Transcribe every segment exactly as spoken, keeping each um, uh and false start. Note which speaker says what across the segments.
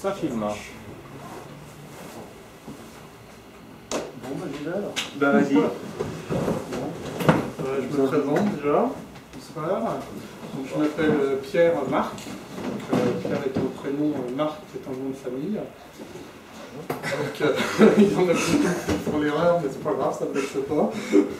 Speaker 1: Ça filme.
Speaker 2: Bon, bah j'y vais alors.
Speaker 1: Bah vas-y.
Speaker 2: Bon. Euh, je me présente déjà. Bonsoir. Donc, je m'appelle Pierre Marc. Donc, euh, Pierre est mon prénom, Marc est un nom de famille. Donc, euh, il y en a beaucoup pour l'erreur, mais c'est pas grave, ça ne me laisse pas.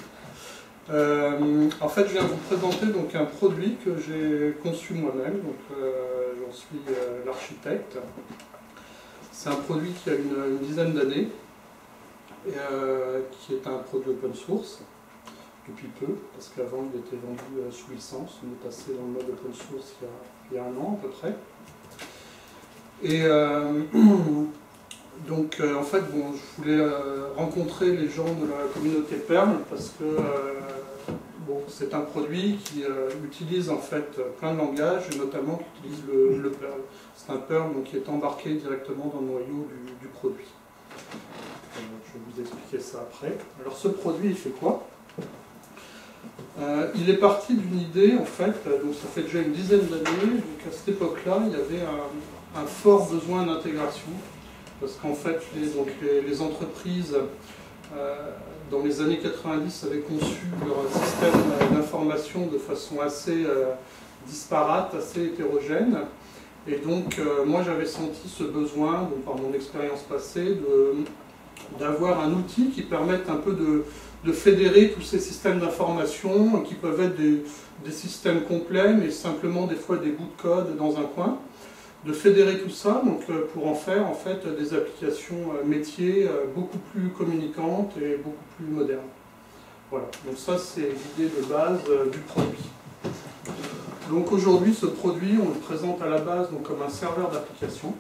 Speaker 2: Euh, en fait, je viens vous présenter donc, un produit que j'ai conçu moi-même. Donc, euh, j'en suis euh, l'architecte. C'est un produit qui a une, une dizaine d'années, et euh, qui est un produit open source depuis peu, parce qu'avant il était vendu euh, sous licence. On est passé dans le mode open source il y a, il y a un an à peu près. Et euh, donc euh, en fait, bon, je voulais euh, rencontrer les gens de la communauté Perl, parce que euh, bon, c'est un produit qui euh, utilise en fait plein de langages, et notamment qui utilise le, le Perl. C'est un Perl donc, qui est embarqué directement dans le noyau du, du produit. Euh, je vais vous expliquer ça après. Alors ce produit, il fait quoi? euh, Il est parti d'une idée, en fait, donc ça fait déjà une dizaine d'années, donc à cette époque-là, il y avait un, un fort besoin d'intégration, parce qu'en fait, les, donc, les, les entreprises, euh, dans les années quatre-vingt-dix, avaient conçu leur système d'information de façon assez euh, disparate, assez hétérogène. Et donc, euh, moi, j'avais senti ce besoin, donc, par mon expérience passée, d'avoir un outil qui permette un peu de, de fédérer tous ces systèmes d'information, qui peuvent être des, des systèmes complets, mais simplement des fois des bouts de code dans un coin, de fédérer tout ça donc, euh, pour en faire en fait des applications euh, métiers euh, beaucoup plus communicantes et beaucoup plus modernes. Voilà, donc ça c'est l'idée de base euh, du produit. Donc aujourd'hui, ce produit, on le présente à la base donc, comme un serveur d'application.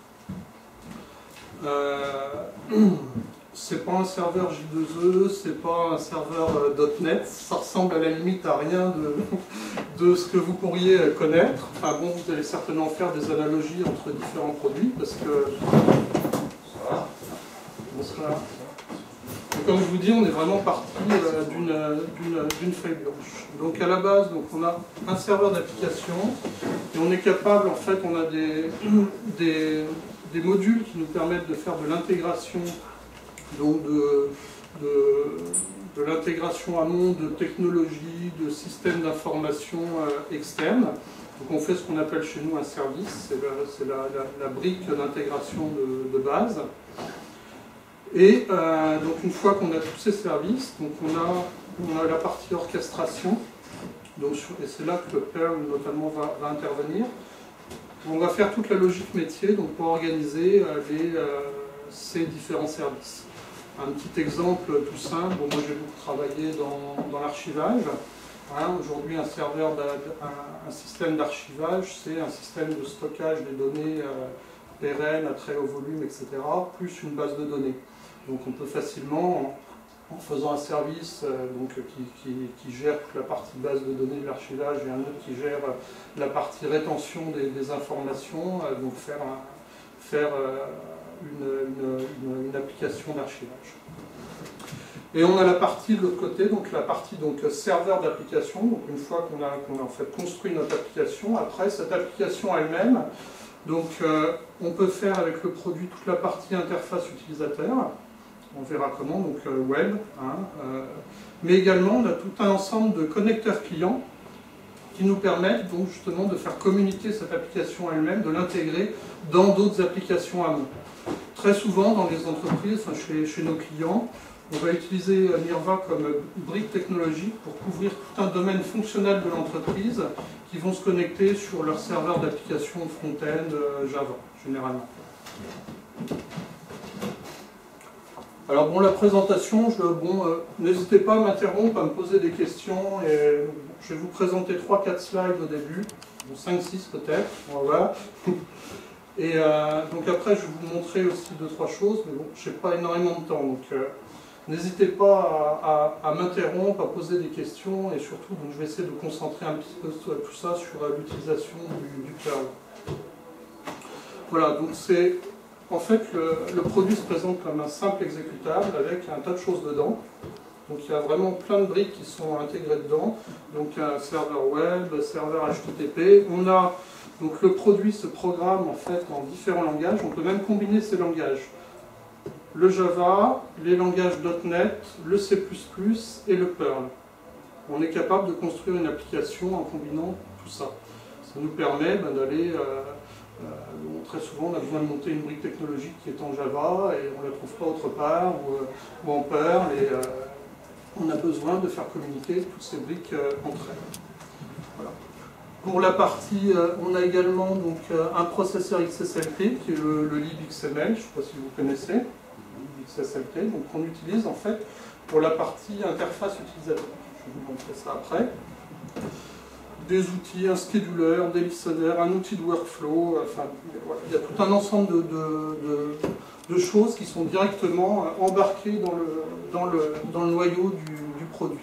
Speaker 2: Euh, c'est pas un serveur J deux E, c'est pas un serveur euh, .NET, ça ressemble à la limite à rien de, de ce que vous pourriez connaître. Enfin bon, vous allez certainement faire des analogies entre différents produits, parce que... Bonsoir. Bonsoir. Et comme je vous dis, on est vraiment parti euh, d'une feuille blanche. Donc à la base, donc, on a un serveur d'application et on est capable, en fait, on a des, des, des modules qui nous permettent de faire de l'intégration, donc de, de, de l'intégration amont de technologies, de systèmes d'information euh, externes. Donc on fait ce qu'on appelle chez nous un service, c'est la, la, la, la brique d'intégration de, de base. Et euh, donc une fois qu'on a tous ces services, donc on a, on a la partie orchestration, donc, et c'est là que le Perl notamment va, va intervenir. On va faire toute la logique métier donc, pour organiser euh, les, euh, ces différents services. Un petit exemple tout simple, bon, moi j'ai beaucoup travaillé dans, dans l'archivage. Hein, aujourd'hui un serveur, un, un système d'archivage, c'est un système de stockage des données euh, pérennes à très haut volume, et cetera, plus une base de données. Donc on peut facilement, en, en faisant un service euh, donc, qui, qui, qui gère toute la partie base de données de l'archivage et un autre qui gère euh, la partie rétention des, des informations, euh, donc faire, un, faire euh, une, une, une, une application d'archivage. Et on a la partie de l'autre côté, donc la partie donc, serveur d'application. Donc une fois qu'on a, qu'on a en fait construit notre application, après cette application elle-même, donc euh, on peut faire avec le produit toute la partie interface utilisateur. On verra comment, donc euh, web, hein, euh, mais également on a tout un ensemble de connecteurs clients qui nous permettent donc justement de faire communiquer cette application elle-même, de l'intégrer dans d'autres applications amont. Très souvent dans les entreprises, enfin, chez, chez nos clients, on va utiliser Nirva comme brique technologique pour couvrir tout un domaine fonctionnel de l'entreprise qui vont se connecter sur leur serveur d'application front-end euh, Java, généralement. Alors bon, la présentation, je, bon, euh, n'hésitez pas à m'interrompre, à me poser des questions. Et je vais vous présenter trois quatre slides au début, bon, cinq six peut-être, voilà. Et euh, donc après, je vais vous montrer aussi deux trois choses, mais bon, je n'ai pas énormément de temps. Donc euh, n'hésitez pas à, à, à m'interrompre, à poser des questions, et surtout, donc, je vais essayer de concentrer un petit peu tout ça sur euh, l'utilisation du, du Perl. Voilà, donc c'est... En fait, le, le produit se présente comme un simple exécutable avec un tas de choses dedans. Donc il y a vraiment plein de briques qui sont intégrées dedans. Donc un serveur web, serveur H T T P. On a Donc le produit se programme en fait en différents langages, on peut même combiner ces langages. Le Java, les langages .NET, le C plus plus et le Perl. On est capable de construire une application en combinant tout ça. Ça nous permet ben, d'aller... Euh, euh, très souvent, on a besoin de monter une brique technologique qui est en Java et on ne la trouve pas autre part, ou, euh, ou en Perl, et euh, on a besoin de faire communiquer toutes ces briques euh, entre elles. Voilà. Pour la partie, euh, on a également donc, euh, un processeur X S L T, qui est le, le libXML, je ne sais pas si vous connaissez, X S L T, donc on utilise en fait pour la partie interface utilisateur. Je vais vous montrer ça après. Des outils, un scheduler, des listeners, un outil de workflow, enfin, voilà. Il y a tout un ensemble de, de, de, de choses qui sont directement embarquées dans le, dans le, dans le noyau du, du produit.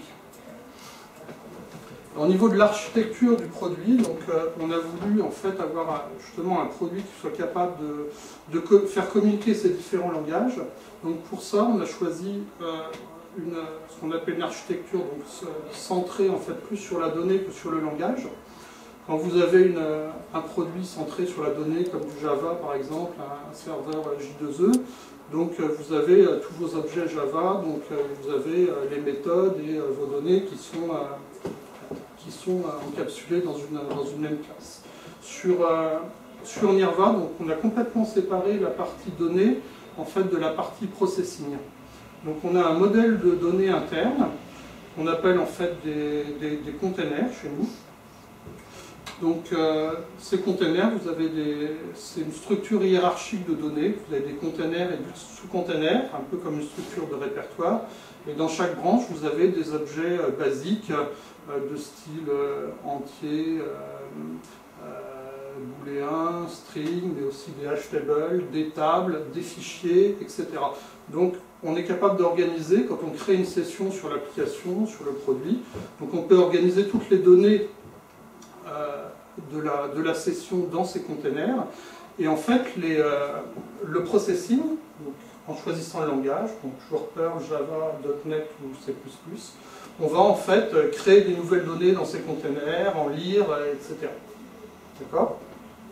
Speaker 2: Au niveau de l'architecture du produit, donc, euh, on a voulu en fait avoir un, justement un produit qui soit capable de, de co faire communiquer ces différents langages. Donc pour ça, on a choisi euh, Une, ce qu'on appelle une architecture donc, centrée en fait plus sur la donnée que sur le langage. Quand vous avez une, un produit centré sur la donnée, comme du Java par exemple, un serveur J deux E, donc vous avez euh, tous vos objets Java, donc euh, vous avez euh, les méthodes et euh, vos données qui sont, euh, qui sont euh, encapsulées dans une, dans une même classe. Sur, euh, sur Nirva, donc, on a complètement séparé la partie donnée en fait, de la partie processing. Donc on a un modèle de données interne, qu'on appelle en fait des, des, des containers chez nous. Donc euh, ces containers, vous avez des, c'est une structure hiérarchique de données, vous avez des containers et des sous-containers, un peu comme une structure de répertoire. Et dans chaque branche, vous avez des objets euh, basiques euh, de style euh, entier, euh, euh, booléen, string, mais aussi des hash tables, des tables, des fichiers, et cetera. Donc on est capable d'organiser, quand on crée une session sur l'application, sur le produit, donc on peut organiser toutes les données euh, de, la, de la session dans ces containers, et en fait les, euh, le processing, donc, en choisissant le langage, donc toujours Perl, Java, .NET ou C plus plus, on va en fait créer des nouvelles données dans ces containers, en lire, et cetera. D'accord ?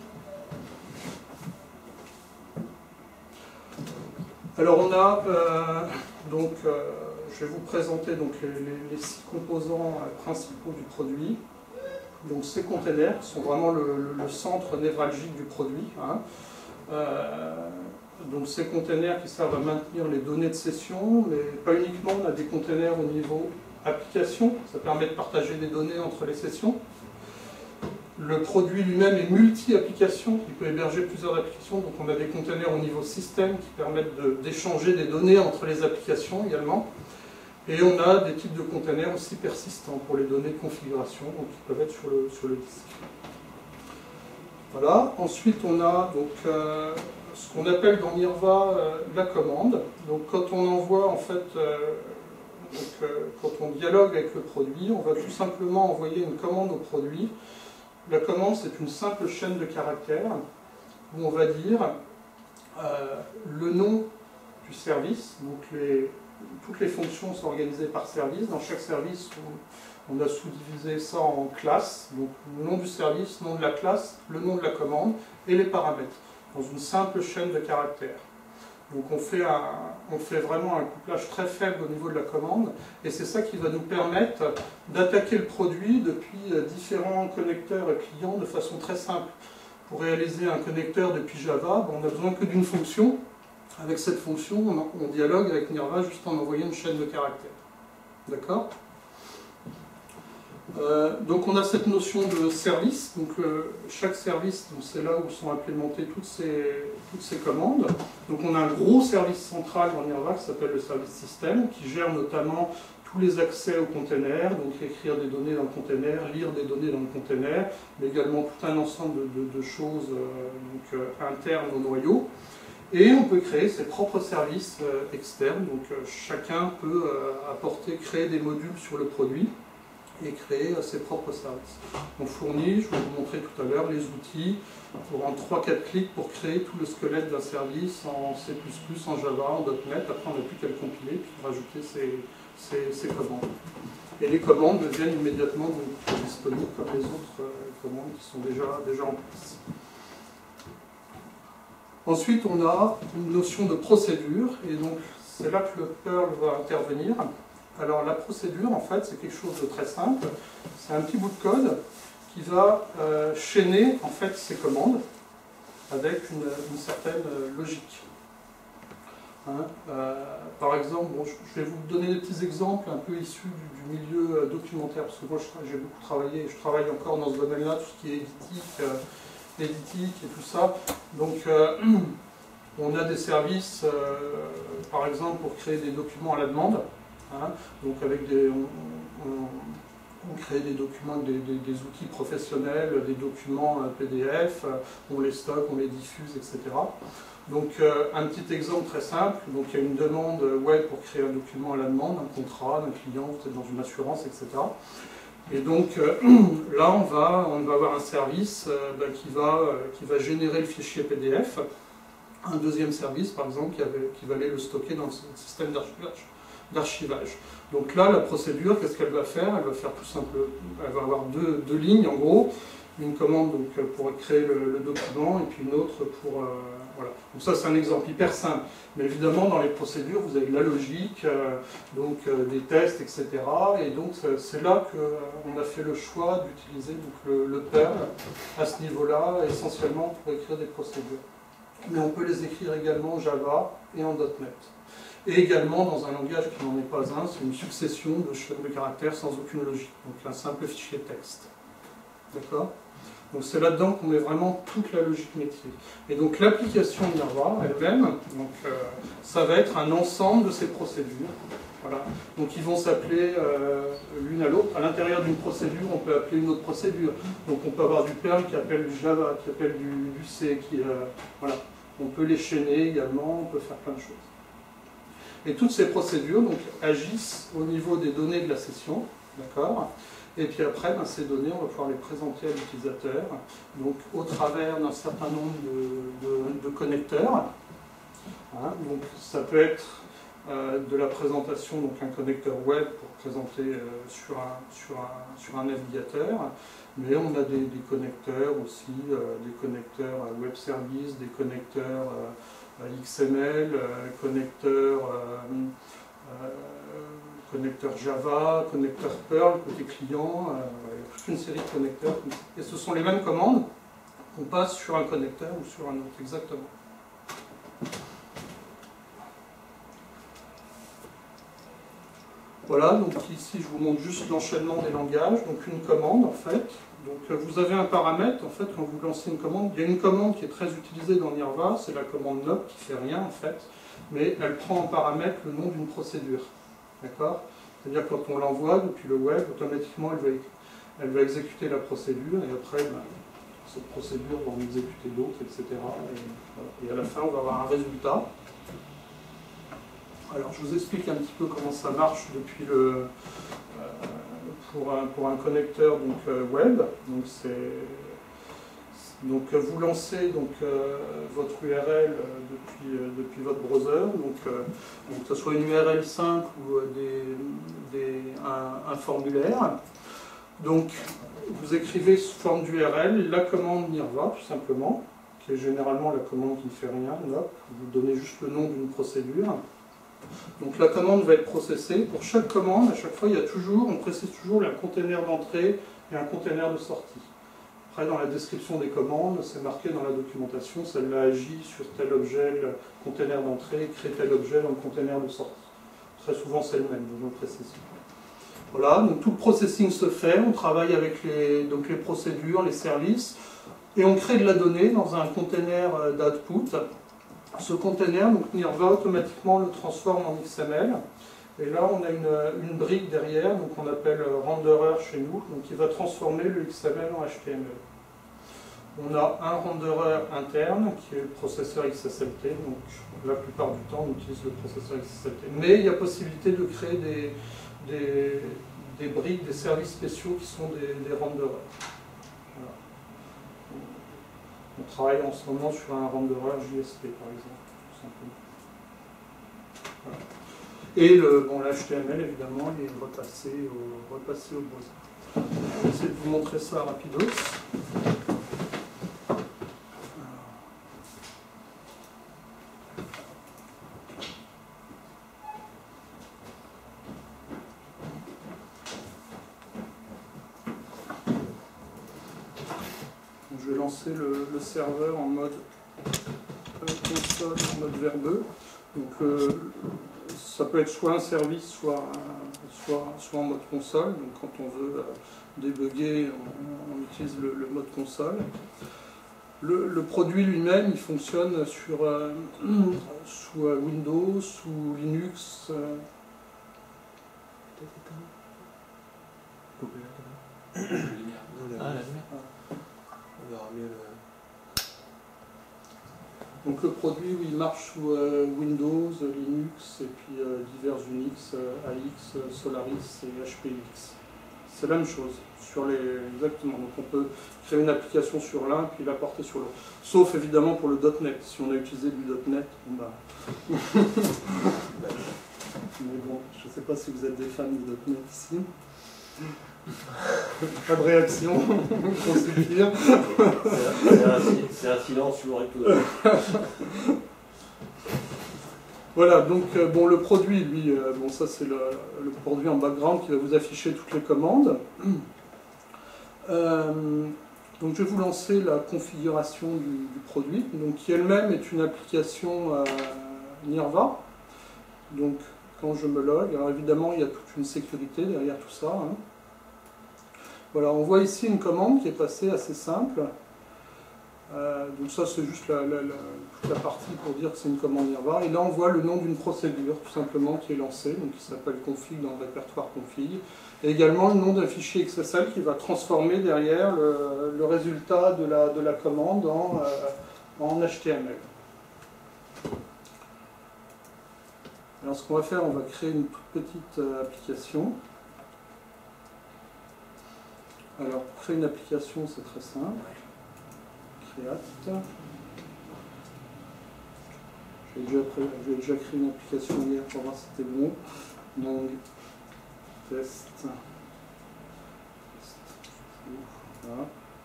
Speaker 2: Alors on a, euh, donc, euh, je vais vous présenter donc, les, les, les six composants euh, principaux du produit. Donc ces containers sont vraiment le, le, le centre névralgique du produit. Hein. Euh, donc ces containers qui servent à maintenir les données de session, mais pas uniquement, on a des containers au niveau application, ça permet de partager des données entre les sessions. Le produit lui-même est multi-application, il peut héberger plusieurs applications, donc on a des containers au niveau système qui permettent d'échanger de, des données entre les applications également. Et on a des types de containers aussi persistants pour les données de configuration, donc qui peuvent être sur le, sur le disque. Voilà. Ensuite, on a donc, euh, ce qu'on appelle dans Nirva euh, la commande. Donc quand on envoie, en fait, euh, donc, euh, quand on dialogue avec le produit, on va tout simplement envoyer une commande au produit. La commande, c'est une simple chaîne de caractères où on va dire euh, le nom du service. Donc les, toutes les fonctions sont organisées par service. Dans chaque service, on, on a sous-divisé ça en classes. Donc le nom du service, nom de la classe, le nom de la commande et les paramètres dans une simple chaîne de caractères. Donc on fait, un, on fait vraiment un couplage très faible au niveau de la commande, et c'est ça qui va nous permettre d'attaquer le produit depuis différents connecteurs et clients de façon très simple. Pour réaliser un connecteur depuis Java, on n'a besoin que d'une fonction. Avec cette fonction, on, on dialogue avec Nirva juste en envoyant une chaîne de caractères. D'accord ? Euh, donc on a cette notion de service, donc euh, chaque service, c'est là où sont implémentées toutes ces, toutes ces commandes. Donc on a un gros service central dans Nirva qui s'appelle le service système, qui gère notamment tous les accès au container, donc écrire des données dans le container, lire des données dans le container, mais également tout un ensemble de, de, de choses euh, donc, euh, internes au noyau. Et on peut créer ses propres services euh, externes, donc euh, chacun peut euh, apporter, créer des modules sur le produit et créer ses propres services. On fournit, je vais vous montrer tout à l'heure, les outils pour en trois quatre clics pour créer tout le squelette d'un service en C plus plus, en Java, en .NET. Après, on n'a plus qu'à le compiler puis rajouter ses, ses, ses commandes. Et les commandes deviennent immédiatement donc, disponibles comme les autres, euh, commandes qui sont déjà, déjà en place. Ensuite, on a une notion de procédure, et donc c'est là que le Perl va intervenir. Alors la procédure, en fait, c'est quelque chose de très simple. C'est un petit bout de code qui va euh, chaîner en fait ces commandes avec une, une certaine logique. Hein, euh, par exemple, bon, je, je vais vous donner des petits exemples un peu issus du, du milieu euh, documentaire, parce que moi j'ai beaucoup travaillé, et je travaille encore dans ce domaine-là, tout ce qui est éditique, euh, éditique et tout ça. Donc euh, on a des services, euh, par exemple, pour créer des documents à la demande. Hein, donc avec des, on, on, on crée des documents, des, des, des outils professionnels, des documents euh, P D F, euh, on les stocke, on les diffuse, et cetera. Donc euh, un petit exemple très simple, donc il y a une demande web pour créer un document à la demande, un contrat d'un client, peut-être dans une assurance, et cetera. Et donc euh, là on va, on va avoir un service euh, ben, qui, va, euh, qui va générer le fichier P D F, un deuxième service par exemple qui, avait, qui va aller le stocker dans le système d'archivage. Donc là la procédure, qu'est-ce qu'elle va faire? Elle va faire tout simplement, elle va avoir deux, deux lignes en gros, une commande donc, pour créer le, le document et puis une autre pour... Euh, voilà. Donc ça c'est un exemple hyper simple, mais évidemment dans les procédures vous avez de la logique, euh, donc euh, des tests, et cetera. Et donc c'est là qu'on a fait le choix d'utiliser le, le Perl à ce niveau-là, essentiellement pour écrire des procédures. Mais on peut les écrire également en Java et en .NET. Et également dans un langage qui n'en est pas un, c'est une succession de chaînes de caractères sans aucune logique, donc un simple fichier texte. D'accord ? Donc c'est là-dedans qu'on met vraiment toute la logique métier. Et donc l'application Nirva elle-même, donc euh, ça va être un ensemble de ces procédures. Voilà. Donc ils vont s'appeler euh, l'une à l'autre. À l'intérieur d'une procédure, on peut appeler une autre procédure. Donc on peut avoir du Perl qui appelle du Java, qui appelle du, du C, qui euh, voilà. On peut les chaîner également, on peut faire plein de choses. Et toutes ces procédures donc, agissent au niveau des données de la session, d'accord ? Et puis après, ben, ces données, on va pouvoir les présenter à l'utilisateur, donc au travers d'un certain nombre de, de, de connecteurs. Hein, donc ça peut être euh, de la présentation, donc un connecteur web pour présenter euh, sur, un, sur, un, sur un navigateur, mais on a des, des connecteurs aussi, euh, des connecteurs web service, des connecteurs euh, X M L, euh, connecteurs... Euh, euh, connecteur Java, connecteur Perl, côté client, euh, il y a toute une série de connecteurs. Et ce sont les mêmes commandes qu'on passe sur un connecteur ou sur un autre, exactement. Voilà, donc ici je vous montre juste l'enchaînement des langages, donc une commande en fait. Donc vous avez un paramètre, en fait, quand vous lancez une commande, il y a une commande qui est très utilisée dans Nirva, c'est la commande N O P qui fait rien en fait, mais elle prend en paramètre le nom d'une procédure. D'accord? C'est-à-dire quand on l'envoie depuis le web, automatiquement elle va, elle va exécuter la procédure et après ben, cette procédure va en exécuter d'autres, et cetera. Et, voilà. Et à la fin on va avoir un résultat. Alors je vous explique un petit peu comment ça marche depuis le, euh, pour, un, pour un connecteur donc, euh, web. Donc c'est Donc vous lancez donc, euh, votre U R L euh, depuis, euh, depuis votre browser, donc, euh, donc que ce soit une U R L simple ou euh, des, des, un, un formulaire. Donc vous écrivez sous forme d'U R L la commande Nirva tout simplement, qui est généralement la commande qui ne fait rien, N O P. Vous donnez juste le nom d'une procédure. Donc la commande va être processée. Pour chaque commande, à chaque fois, il y a toujours, on précise toujours un container d'entrée et un container de sortie. Après, dans la description des commandes, c'est marqué dans la documentation, celle-là agit sur tel objet, le container d'entrée, crée tel objet dans le container de sortie. Très souvent, c'est le même, donc je le précise. Voilà, donc tout le processing se fait, on travaille avec les, donc les procédures, les services, et on crée de la donnée dans un container d'output. Ce container, donc Nirva, automatiquement le transforme en X M L. Et là, on a une, une brique derrière, donc on appelle renderer chez nous, donc qui va transformer le X M L en H T M L. On a un renderer interne, qui est le processeur X S L T, donc la plupart du temps, on utilise le processeur X S L T. Mais il y a possibilité de créer des, des, des briques, des services spéciaux qui sont des, des renderers. Voilà. On travaille en ce moment sur un renderer J S P, par exemple, tout simplement. Voilà. Et le, bon, l'H T M L, évidemment, il est repassé au, repassé au browser. Je vais essayer de vous montrer ça rapidos. lancer le, le serveur en mode euh, console, en mode verbeux. Donc euh, ça peut être soit un service, soit, soit, soit en mode console. Donc quand on veut euh, débugger, on, on utilise le, le mode console. Le, le produit lui-même, il fonctionne sur, euh, sous Windows, sous Linux. Euh...
Speaker 1: Ah, la lumière. On verra mieux le...
Speaker 2: Donc le produit, oui, il marche sous euh, Windows, Linux et puis euh, divers Unix, euh, A X, euh, Solaris et H P X. C'est la même chose, sur les... exactement. Donc on peut créer une application sur l'un puis la porter sur l'autre. Sauf évidemment pour le .NET. Si on a utilisé du .NET, bon bah... Mais bon, je ne sais pas si vous êtes des fans du .NET ici. Pas de réaction, pour suffire.
Speaker 3: C'est un silence lourd et tout.
Speaker 2: Voilà, donc euh, bon, le produit, lui, euh, bon, ça c'est le, le produit en background qui va vous afficher toutes les commandes. Euh, donc je vais vous lancer la configuration du, du produit, donc qui elle-même est une application euh, Nirva. Donc quand je me log, alors évidemment il y a toute une sécurité derrière tout ça. Hein. Voilà, on voit ici une commande qui est passée assez simple. Euh, donc ça c'est juste la, la, la, toute la partie pour dire que c'est une commande Nirva. Et là on voit le nom d'une procédure tout simplement qui est lancée, donc qui s'appelle config dans le répertoire config. Et également le nom d'un fichier X S L qui va transformer derrière le, le résultat de la, de la commande en, euh, en H T M L. Alors ce qu'on va faire, on va créer une toute petite euh, application. Alors pour créer une application c'est très simple. Create. J'ai déjà, déjà créé une application hier pour voir si c'était bon. Donc test. Voilà.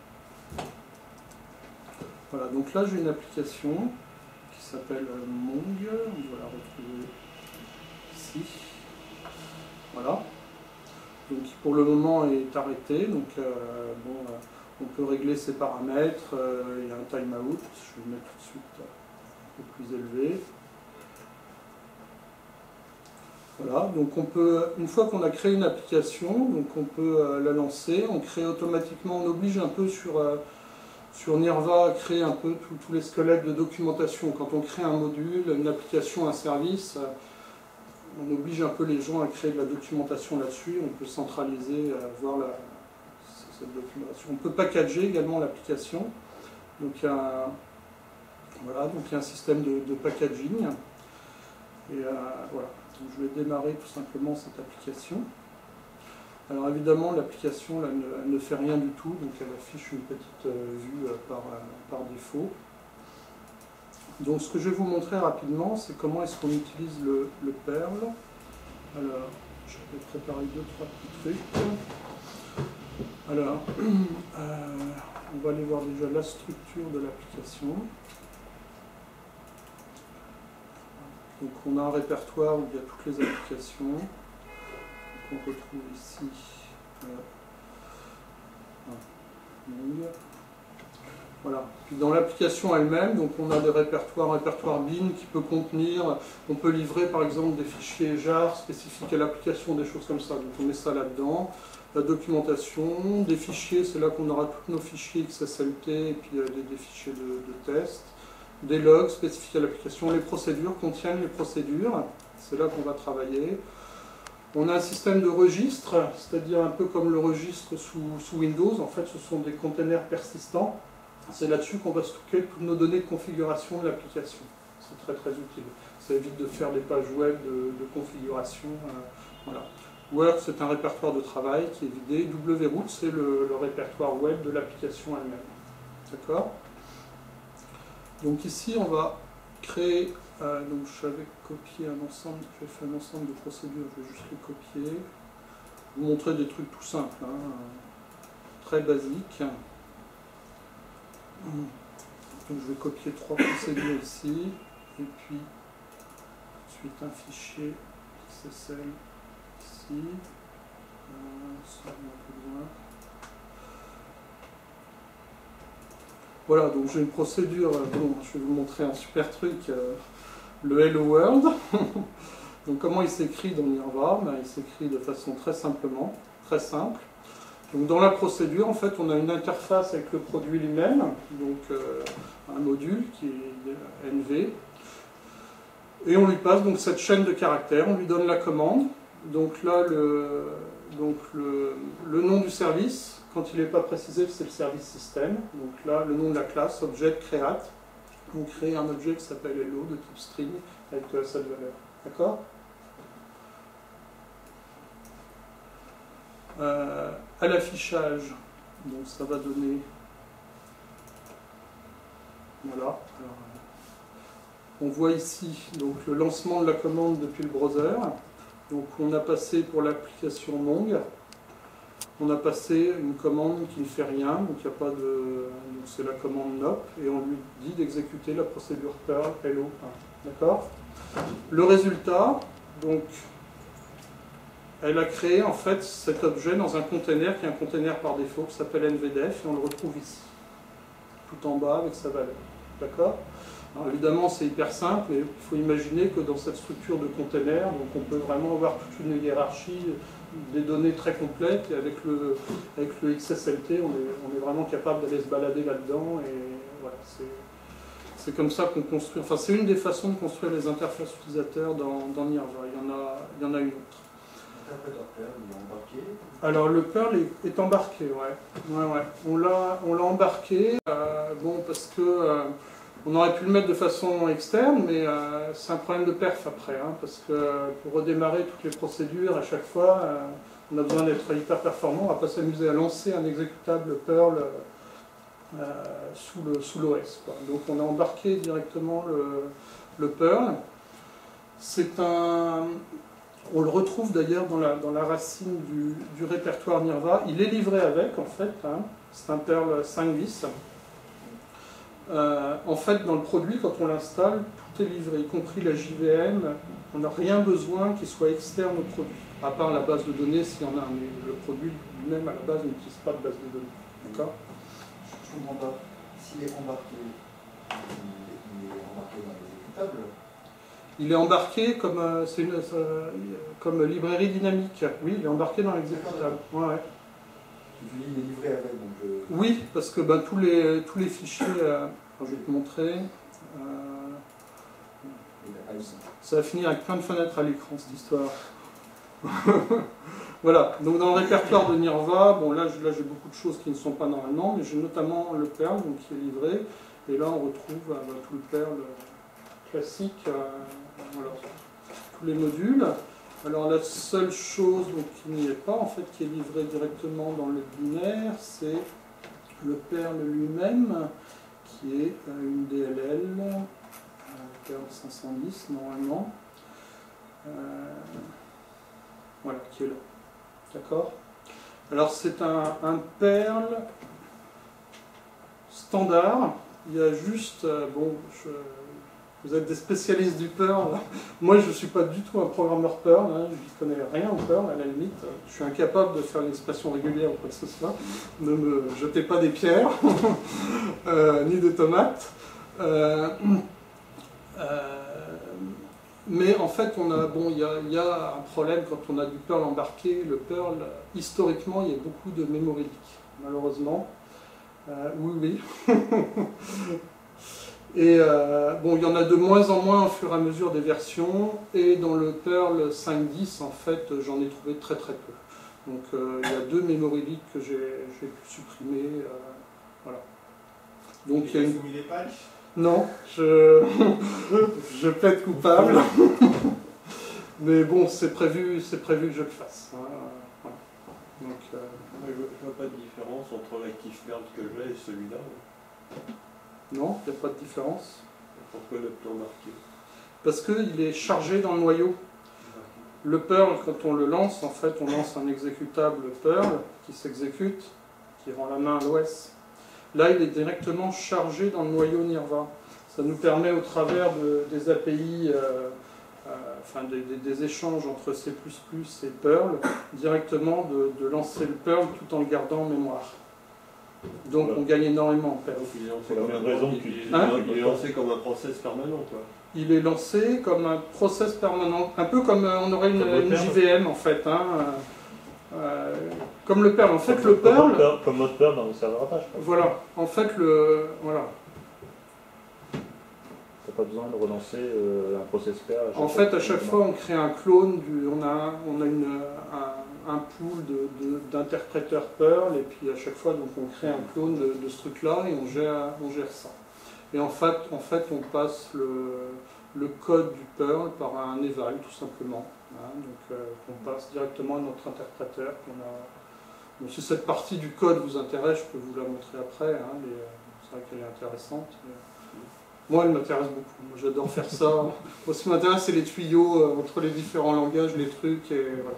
Speaker 2: Voilà, donc là j'ai une application qui s'appelle Mong. On va la retrouver ici. Voilà. Donc qui pour le moment est arrêté. Donc euh, bon, euh, on peut régler ses paramètres. Euh, il y a un timeout. Je vais le mettre tout de suite un peu plus élevé. Voilà, donc on peut, une fois qu'on a créé une application, donc on peut euh, la lancer, on crée automatiquement, on oblige un peu sur, euh, sur Nirva à créer un peu tous les squelettes de documentation. Quand on crée un module, une application, un service, euh, on oblige un peu les gens à créer de la documentation là-dessus, on peut centraliser, euh, voir la, cette documentation. On peut packager également l'application, donc il y a, voilà, donc il y a un système de, de packaging, et euh, voilà. Donc, je vais démarrer tout simplement cette application. Alors évidemment l'application ne, ne fait rien du tout, donc elle affiche une petite euh, vue euh, par, euh, par défaut. Donc ce que je vais vous montrer rapidement, c'est comment est-ce qu'on utilise le, le Perl. Alors, je vais préparer deux, trois petits trucs. Alors, euh, on va aller voir déjà la structure de l'application. Donc on a un répertoire où il y a toutes les applications. Donc, on retrouve ici euh, voilà. Puis dans l'application elle-même, donc on a des répertoires, un répertoire bin qui peut contenir, on peut livrer par exemple des fichiers jar spécifiques à l'application, des choses comme ça. Donc on met ça là-dedans. La documentation, des fichiers, c'est là qu'on aura tous nos fichiers X S L T et puis euh, des, des fichiers de, de test. Des logs spécifiques à l'application, les procédures contiennent les procédures, c'est là qu'on va travailler. On a un système de registre, c'est-à-dire un peu comme le registre sous, sous Windows, en fait ce sont des containers persistants, c'est là-dessus qu'on va stocker toutes nos données de configuration de l'application. C'est très très utile, ça évite de faire des pages web de, de configuration. Euh, voilà. Word c'est un répertoire de travail qui est vidé, Wroot c'est le, le répertoire web de l'application elle-même. D'accord ? Donc ici, on va créer, euh, donc j'avais copié un ensemble, j'ai fait un ensemble de procédures, je vais juste les copier, vous montrer des trucs tout simples, hein, très basiques. Donc je vais copier trois procédures ici, et puis ensuite un fichier X S L ici, euh, ça va un peu loin. voilà, donc j'ai une procédure, bon, je vais vous montrer un super truc, euh, le Hello World. Donc comment il s'écrit dans Nirva? Ben, il s'écrit de façon très simplement, très simple. Donc dans la procédure, en fait, on a une interface avec le produit lui-même, donc euh, un module qui est N V, et on lui passe donc cette chaîne de caractères, on lui donne la commande. Donc là, le, donc le, le nom du service, quand il n'est pas précisé, c'est le service système. Donc là, le nom de la classe, object create. On crée un objet qui s'appelle hello de type string avec de cette valeur. D'accord? Euh, à l'affichage, donc ça va donner, voilà. Alors, on voit ici donc le lancement de la commande depuis le browser. Donc on a passé pour l'application Mongo, on a passé une commande qui ne fait rien, donc il n'y a pas de, donc c'est la commande nop, et on lui dit d'exécuter la procédure Perl hello. D'accord? Le résultat, donc elle a créé en fait cet objet dans un container qui est un container par défaut qui s'appelle N V D F et on le retrouve ici, tout en bas avec sa valeur. D'accord? Alors évidemment c'est hyper simple, mais il faut imaginer que dans cette structure de container, donc on peut vraiment avoir toute une hiérarchie, des données très complètes, et avec le, avec le X S L T, on est, on est vraiment capable d'aller se balader là-dedans, et voilà, c'est comme ça qu'on construit, enfin c'est une des façons de construire les interfaces utilisateurs dans, dans Nirva, il y en a, il y en a une autre.
Speaker 3: Perl, il est embarqué.
Speaker 2: Alors le Perl est, est embarqué, ouais. ouais, ouais. On l'a embarqué, euh, bon, parce que euh, on aurait pu le mettre de façon externe, mais euh, c'est un problème de perf après, hein, parce que euh, pour redémarrer toutes les procédures à chaque fois, euh, on a besoin d'être hyper performant, on ne va pas s'amuser à lancer un exécutable Perl euh, sous le sous l'O S. Donc on a embarqué directement le, le Perl. C'est un... On le retrouve d'ailleurs dans la, dans la racine du, du répertoire Nirva. Il est livré avec, en fait. Hein. C'est un Perl cinq bis. Euh, en fait, dans le produit, quand on l'installe, tout est livré, y compris la J V M. On n'a rien besoin qu'il soit externe au produit, à part la base de données s'il y en a. Mais le produit lui-même, à la base, n'utilise pas de base de données. D'accord?
Speaker 4: Je ne comprends pas. S'il est embarqué, il est embarqué dans l'exécutable.
Speaker 2: Il est embarqué comme, euh, une, euh, comme librairie dynamique. Oui, il est embarqué dans l'exécutable. Ouais, ouais.
Speaker 4: Tu dis il est livré avec. Donc je...
Speaker 2: Oui, parce que ben, tous, les, tous les fichiers, euh, je vais te montrer, euh, ça va finir avec plein de fenêtres à l'écran cette histoire. Voilà, donc dans le répertoire de Nirva, bon là, là j'ai beaucoup de choses qui ne sont pas normalement, mais j'ai notamment le Perl donc, qui est livré, et là on retrouve euh, ben, tout le Perl classique, euh, voilà, tous les modules. Alors la seule chose donc, qui n'y est pas, en fait, qui est livrée directement dans le binaire, c'est le Perl lui-même, qui est euh, une D L L, euh, Perl cinq cent dix normalement, euh, voilà, qui est là. D'accord? Alors c'est un, un Perl standard, il y a juste, euh, bon, je, vous êtes des spécialistes du Perl. Moi, je ne suis pas du tout un programmeur Perl. Hein. Je n'y connais rien au Perl, à la limite. Je suis incapable de faire l'expression régulière ou quoi que ce soit. Ne me jetez pas des pierres, euh, ni des tomates. Euh, euh, mais en fait, on a, bon, il y a, y a un problème quand on a du Perl embarqué. Le Perl, historiquement, il y a beaucoup de memory leak, malheureusement. Euh, oui, oui. Et euh, bon, il y en a de moins en moins au fur et à mesure des versions, et dans le Perl cinq dix, en fait, j'en ai trouvé très très peu. Donc euh, il y a deux memory leaks que j'ai pu supprimer. Euh, voilà. Donc il y a une...
Speaker 1: soumis les patchs?
Speaker 2: Non, je, je plaide coupable. Mais bon, c'est prévu, c'est prévu que je le fasse. Hein. Voilà. Donc, euh...
Speaker 3: Moi, je ne vois pas de différence entre l'actif Perl que j'ai et celui-là.
Speaker 2: Non, il n'y a pas de différence.
Speaker 3: Pourquoi le Perl marqué?
Speaker 2: Parce qu'il est chargé dans le noyau. Le Perl, quand on le lance, en fait, on lance un exécutable Perl qui s'exécute, qui rend la main à l'O S. Là, il est directement chargé dans le noyau Nirva. Ça nous permet, au travers de, des A P I, euh, euh, enfin des, des, des échanges entre C plus plus et Perl, directement de, de lancer le Perl tout en le gardant en mémoire. Donc
Speaker 3: Voilà.
Speaker 2: on gagne énormément en perf.
Speaker 3: Donc, il est lancé
Speaker 5: Pour la
Speaker 3: comme
Speaker 5: même
Speaker 3: un-
Speaker 5: raison
Speaker 3: il-
Speaker 5: que-
Speaker 3: il-
Speaker 2: Hein
Speaker 3: il est lancé comme un process permanent, quoi.
Speaker 2: Il est lancé comme un process permanent, un peu comme euh, on aurait une,
Speaker 5: Comme le
Speaker 2: une
Speaker 5: Perl.
Speaker 2: J V M en fait. Hein, euh, euh, comme le Perl. En fait,
Speaker 5: Comme-
Speaker 2: le
Speaker 5: comme
Speaker 2: Perl,
Speaker 5: mode Perl- Comme mode Perl dans le serveur Apache. quoi.
Speaker 2: voilà. En fait, le voilà.
Speaker 5: T'as pas besoin de relancer euh, un process Perl. à chaque
Speaker 2: En
Speaker 5: fois.
Speaker 2: fait, à chaque fois, on crée un clone, du, on a, on a une, un, un pool de- de- d'interpréteurs Perl, et puis à chaque fois, donc, on crée un clone de, de ce truc-là et on gère, on gère ça. Et en fait, en fait, on passe le, le code du Perl par un eval, tout simplement. Hein, donc, euh, on passe directement à notre interpréteur. Qu'on a... Donc, si cette partie du code vous intéresse, je peux vous la montrer après. Hein, mais, euh, c'est vrai qu'elle est intéressante. Mais... Moi, elle m'intéresse beaucoup. Moi, j'adore faire ça. Moi, ce qui m'intéresse, c'est les tuyaux euh, entre les différents langages, les trucs, et voilà.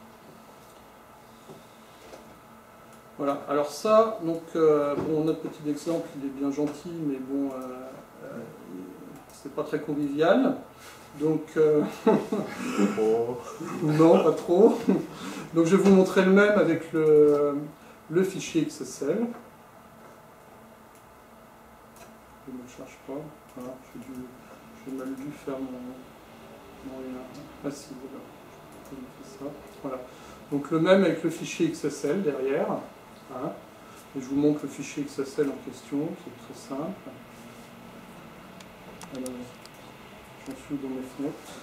Speaker 2: Voilà. Alors ça, donc, euh, bon, notre petit exemple, il est bien gentil, mais bon, euh, euh, c'est pas très convivial. Donc, euh,
Speaker 5: Oh.
Speaker 2: non, pas trop. Donc, je vais vous montrer le même avec le, le fichier X S L. Il ne cherche pas. Voilà, j'ai dû- j'ai mal dû faire mon, mon lien. Ah si, voilà. Je fais ça. Voilà. Donc le même avec le fichier X S L derrière. Hein. Et je vous montre le fichier X S L en question, qui est très simple. Alors, j'en suis dans mes fenêtres.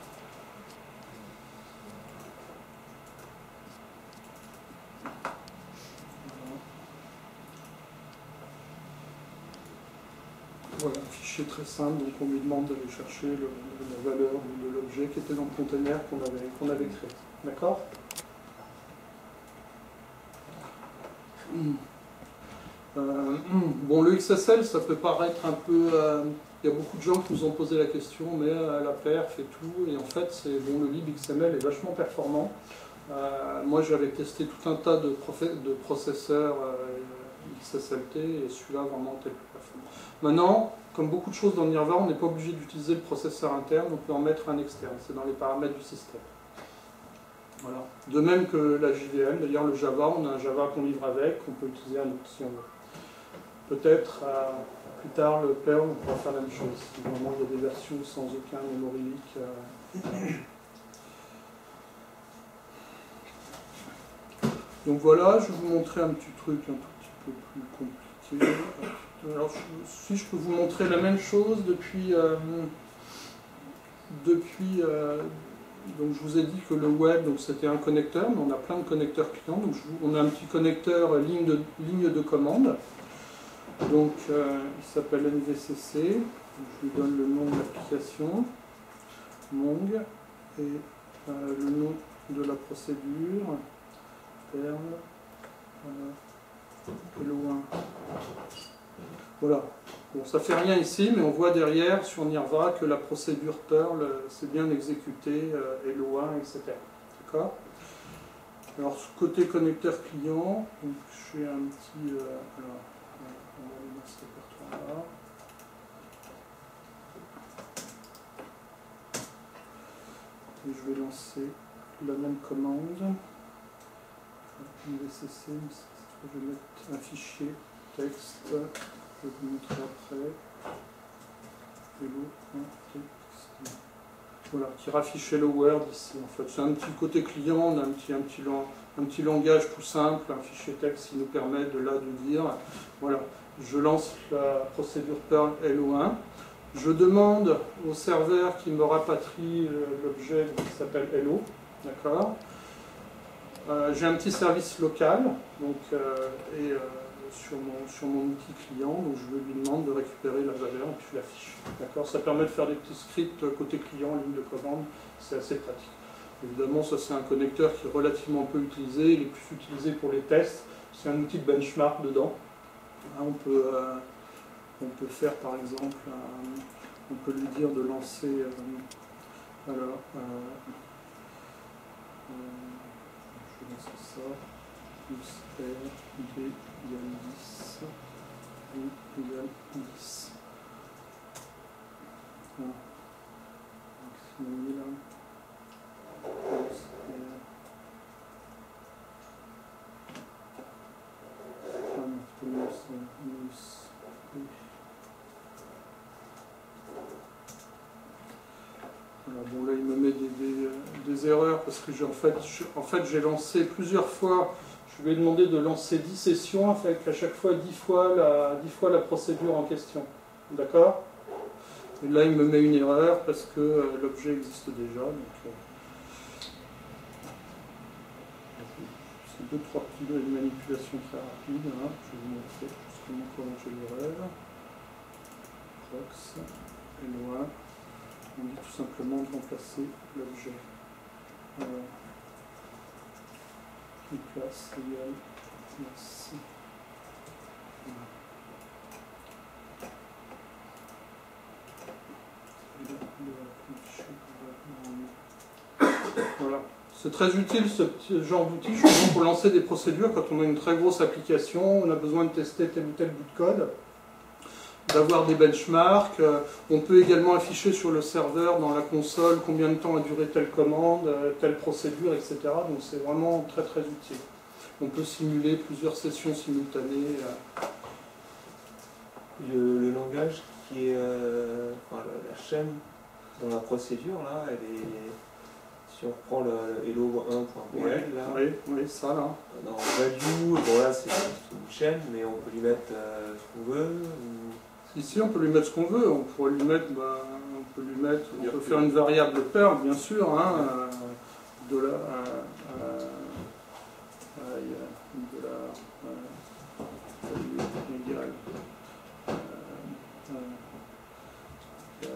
Speaker 2: Voilà, un fichier très simple, donc on lui demande d'aller chercher le- la valeur de l'objet qui était dans le container qu'on avait, qu'on avait créé. D'accord ? Euh, Bon, le X S L, ça peut paraître un peu... euh, Il y a beaucoup de gens qui nous ont posé la question, mais euh, la perf et tout, et en fait, c'est bon, le libXML est vachement performant. Euh, moi, j'avais testé tout un tas de, profe- de processeurs euh, X S L T, et celui-là, vraiment, était le plus performant. Maintenant, comme beaucoup de choses dans Nirvana, on n'est pas obligé d'utiliser le processeur interne, on peut en mettre un externe, c'est dans les paramètres du système. Voilà. De même que la J V M, d'ailleurs le Java, on a un Java qu'on livre avec, on peut utiliser un autre si on veut. Peut-être euh, plus tard le Perl, on pourra faire la même chose. Normalement, il y a des versions sans aucun memory leak. Euh... Donc voilà, je vais vous montrer un petit truc un tout petit peu plus compliqué. Alors, je- si je peux vous montrer la même chose depuis, euh, depuis euh, donc je vous ai dit que le web, donc c'était un connecteur, mais on a plein de connecteurs clients. Donc je vous- on a un petit connecteur euh, ligne de, ligne de commande. Donc euh, il s'appelle N V C C. Donc, je lui donne le nom de l'application, Mong, et euh, le nom de la procédure, Perl, voilà, Hello un. Voilà. Bon, ça fait rien ici, mais on voit derrière sur Nirvana que la procédure Perl euh, s'est bien exécutée, euh, Hello un, et cetera. D'accord ? Alors, côté connecteur client, donc j'ai un petit. Euh, alors, on va aller dans ce répertoire-là. Et je vais lancer la même commande. N V C C, je vais mettre un fichier texte. Je vais vous montrer après. Hello, un texte. Voilà, qui raffiche Hello World ici. En fait, c'est un petit côté client, on a un petit, un, petit, lang- un petit langage tout simple, un fichier texte qui nous permet de là de dire, voilà, je lance la procédure Perl Hello un. Je demande au serveur qui me rapatrie euh, l'objet qui s'appelle Hello, d'accord. Euh, j'ai un petit service local, donc, euh, et euh, sur, mon, sur mon outil client, donc je lui demande de récupérer la valeur et puis je l'affiche. D'accord, ça permet de faire des petits scripts côté client, ligne de commande, c'est assez pratique. Évidemment, ça c'est un connecteur qui est relativement peu utilisé, il est plus utilisé pour les tests, c'est un outil de benchmark dedans. Hein, on, peut, euh, on peut faire par exemple, euh, on peut lui dire de lancer, euh, alors, euh, euh, je vais lancer ça, plus R, B égale dix, U égale dix. Voilà. Donc, si là, plus R, ah non, c'est pas le Voilà, bon là il me met des, des, des erreurs parce que j'ai en fait, en fait j'ai lancé plusieurs fois, je lui ai demandé de lancer dix sessions avec à chaque fois dix fois la, dix fois la procédure en question. D'accord? Et là il me met une erreur parce que euh, l'objet existe déjà. Donc, euh, c'est deux, trois petites manipulations très rapides. Hein. Je vais vous montrer justement comment je le rêve. Prox, et loin. On dit tout simplement de remplacer l'objet. Alors, une place égale merci. Voilà. C'est très utile ce petit genre d'outil pour lancer des procédures quand on a une très grosse application, on a besoin de tester tel ou tel bout de code, d'avoir des benchmarks. On peut également afficher sur le serveur, dans la console, combien de temps a duré telle commande, telle procédure, et cetera. Donc c'est vraiment très très utile. On peut simuler plusieurs sessions simultanées.
Speaker 1: Le, le langage qui est... Euh, enfin, la, la chaîne dans la procédure, là, elle est... Si on reprend le hello un point p l,
Speaker 2: Ouais,
Speaker 1: là,
Speaker 2: oui, oui, ça là.
Speaker 1: dans value, bon là c'est une chaîne, mais on peut lui mettre euh, ce qu'on veut. Ou...
Speaker 2: Ici, on peut lui mettre ce qu'on veut. On pourrait lui mettre, bah, on peut lui mettre, on peut faire une variable Perl, bien sûr, hein, euh, dollar, euh, euh, euh, dollar, euh, value égale, euh, euh, égale,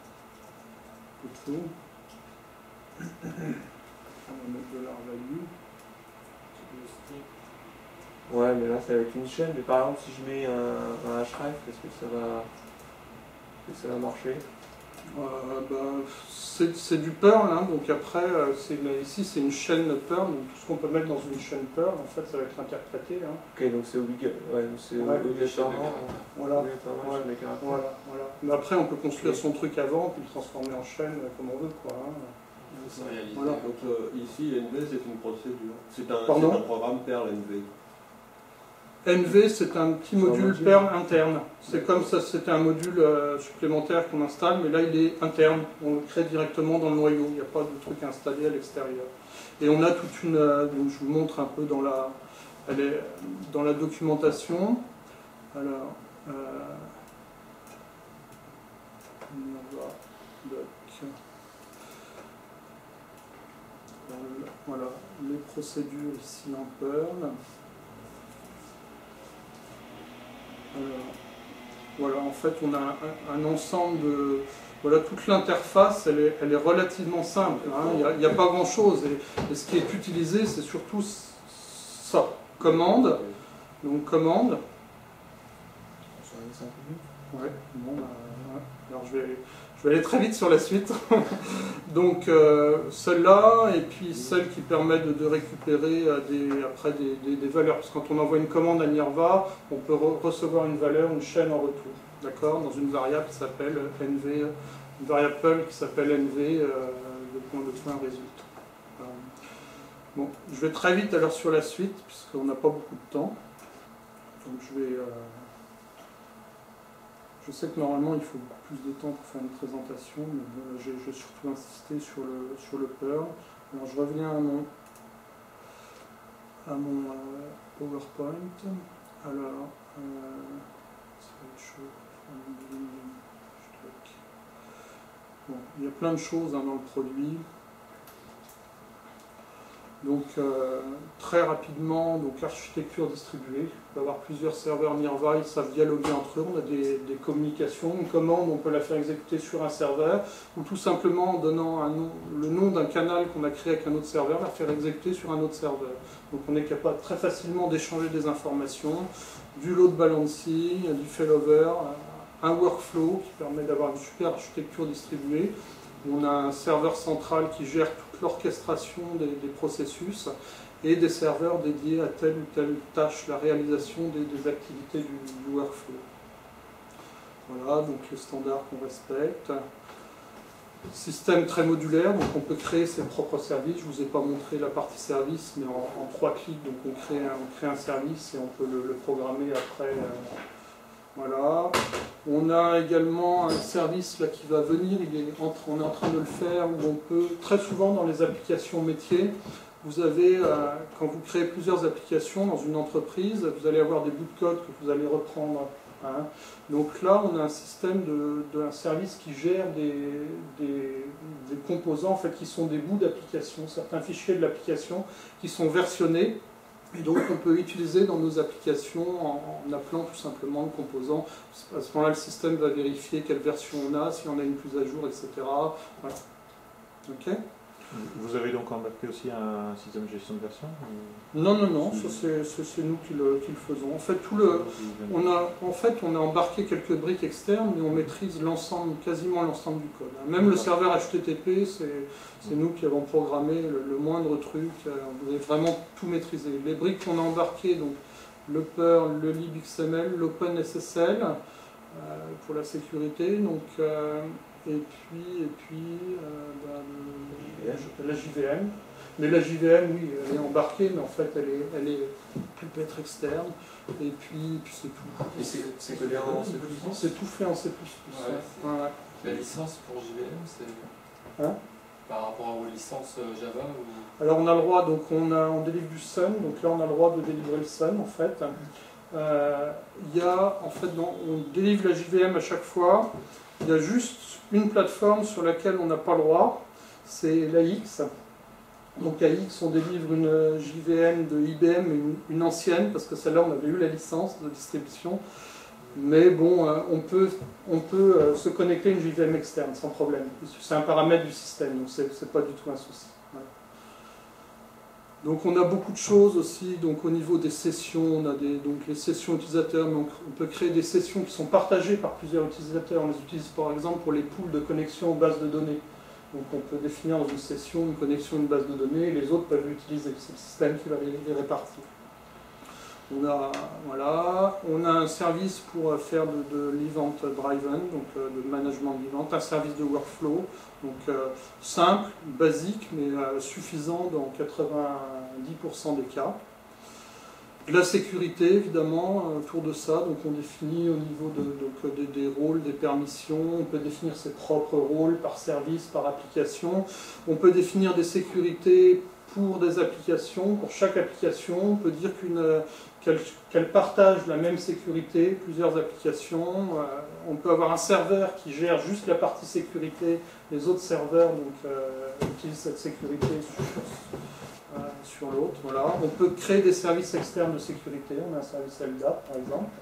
Speaker 2: tout. On va mettre dollar value.
Speaker 1: Ouais, mais là ça va être une chaîne. Mais par exemple, si je mets un, un href, est-ce que ça va, est-ce que ça va marcher?
Speaker 2: Euh, bah, c'est du Perl, hein, donc après, euh, une, ici c'est une chaîne Perl, donc tout ce qu'on peut mettre dans une chaîne Perl, en fait, ça va être interprété. Hein.
Speaker 1: Ok, donc c'est obligatoire. Ouais,
Speaker 2: Ouais,
Speaker 1: obligatoirement.
Speaker 2: Voilà.
Speaker 1: Obligatoirement,
Speaker 2: Ouais.
Speaker 1: chaîne de caractères.
Speaker 2: Voilà, voilà. Mais après, on peut construire
Speaker 1: Okay.
Speaker 2: son truc avant, puis le transformer en chaîne euh, comme on veut, quoi. Hein.
Speaker 3: C'est réalisé.
Speaker 2: Voilà.
Speaker 3: Donc euh, ici, N V, c'est une procédure. C'est un,
Speaker 2: Pardon
Speaker 3: c'est un programme Perl N V.
Speaker 2: N V, c'est un petit module
Speaker 1: module.
Speaker 2: Perl interne. C'est comme ça, c'était un module euh, supplémentaire qu'on installe, mais là, il est interne. On le crée directement dans le noyau. Il n'y a pas de truc installé à l'extérieur. Et on a toute une... Euh, donc je vous montre un peu dans la, elle est dans la documentation. Alors... Euh, doc. Voilà, les procédures ici en Perl. Alors, voilà, en fait, on a un, un ensemble de... Voilà, toute l'interface, elle est, elle est relativement simple. Hein, il n'y a, a pas grand-chose. Et, et ce qui est utilisé, c'est surtout ça. Commande. Donc, commande. Ouais, bon, bah, ouais. Alors, je vais... Je vais aller très vite sur la suite. Donc euh, celle-là, et puis celle qui permet de, de récupérer euh, des, après des, des, des valeurs. Parce que quand on envoie une commande à Nirva, on peut re recevoir une valeur, une chaîne en retour. D'accord? Dans une variable qui s'appelle N V, une variable qui s'appelle N V, euh, le point de point résulte. Euh, bon, je vais très vite alors sur la suite, puisqu'on n'a pas beaucoup de temps. Donc je vais... Euh, Je sais que normalement il faut beaucoup plus de temps pour faire une présentation, mais bon, j'ai surtout insisté sur le, sur le Perl. Alors je reviens à mon, à mon euh, PowerPoint. Alors, euh, ça va être chaud. Bon, il y a plein de choses hein, dans le produit. Donc euh, très rapidement, donc architecture distribuée, on peut avoir plusieurs serveurs Nirva, ils savent dialoguer entre eux, on a des, des communications, une commande on peut la faire exécuter sur un serveur, ou tout simplement en donnant un nom, le nom d'un canal qu'on a créé avec un autre serveur, la faire exécuter sur un autre serveur. Donc on est capable très facilement d'échanger des informations, du load balancing, du failover, un workflow qui permet d'avoir une super architecture distribuée. On a un serveur central qui gère toute l'orchestration des, des processus et des serveurs dédiés à telle ou telle tâche, la réalisation des, des activités du, du workflow. Voilà, donc le standard qu'on respecte. Système très modulaire, donc on peut créer ses propres services. Je ne vous ai pas montré la partie service, mais en, en trois clics, donc on crée, un, on crée un service et on peut le, le programmer après, euh, Voilà. On a également un service là qui va venir, il est en, on est en train de le faire, où on peut, très souvent dans les applications métiers, vous avez, euh, quand vous créez plusieurs applications dans une entreprise, vous allez avoir des bouts de code que vous allez reprendre. Hein. Donc là, on a un système, de, de un service qui gère des, des, des composants en fait, qui sont des bouts d'application, certains fichiers de l'application qui sont versionnés. Et donc on peut utiliser dans nos applications en, en appelant tout simplement le composant. À ce moment-là, le système va vérifier quelle version on a, si on a une plus à jour, et cetera. Voilà. Ok.
Speaker 5: Vous avez donc embarqué aussi un système de gestion de version ou...
Speaker 2: Non, non, non, ça c'est nous qui le, qui le faisons. En fait, tout le, on a, en fait, on a embarqué quelques briques externes, mais on maîtrise l'ensemble, quasiment l'ensemble du code. Même le serveur H T T P, c'est nous qui avons programmé le, le moindre truc. On voulait vraiment tout maîtriser. Les briques qu'on a embarquées, donc le Perl, le libxml, l'OpenSSL euh, pour la sécurité. Donc, euh, Et puis, et puis euh, bah, le, la J V M. Mais la J V M, oui, elle est embarquée, mais en fait, elle, est, elle, est, elle peut être externe. Et puis, puis c'est tout.
Speaker 1: Et c'est codé en C plus plus?
Speaker 2: C'est tout fait en C plus plus.
Speaker 6: Ouais.
Speaker 2: Ouais.
Speaker 6: La licence pour J V M, c'est
Speaker 2: hein
Speaker 6: par rapport aux licences Java ou...
Speaker 2: Alors, on a le droit, donc on, a, on délivre du Sun. Donc là, on a le droit de délivrer le Sun, en fait. Il euh, y a, en fait, non, on délivre la J V M à chaque fois. Il y a juste une plateforme sur laquelle on n'a pas le droit, c'est l'A X. Donc A X, on délivre une J V M de I B M, une, une ancienne, parce que celle-là, on avait eu la licence de distribution. Mais bon, euh, on peut, on peut euh, se connecter à une J V M externe, sans problème. C'est un paramètre du système, donc c'est pas du tout un souci. Ouais. Donc on a beaucoup de choses aussi, donc au niveau des sessions, on a des, donc les sessions utilisateurs, donc on peut créer des sessions qui sont partagées par plusieurs utilisateurs. On les utilise par exemple pour les pools de connexion aux bases de données. Donc on peut définir dans une session une connexion à une base de données et les autres peuvent l'utiliser. C'est le système qui va les, les répartir. On a, voilà, on a un service pour faire de, de l'event driven, donc de management de l'event, un service de workflow, donc euh, simple, basique, mais euh, suffisant dans quatre-vingt-dix pour cent des cas. De la sécurité, évidemment, autour de ça, donc on définit au niveau de, donc, des, des rôles, des permissions, on peut définir ses propres rôles par service, par application, on peut définir des sécurités pour des applications, pour chaque application, on peut dire qu'une qu'elle qu'elle partage la même sécurité, plusieurs applications. Euh, on peut avoir un serveur qui gère juste la partie sécurité, les autres serveurs donc, euh, utilisent cette sécurité sur, euh, sur l'autre. Voilà. On peut créer des services externes de sécurité, on a un service L D A P par exemple.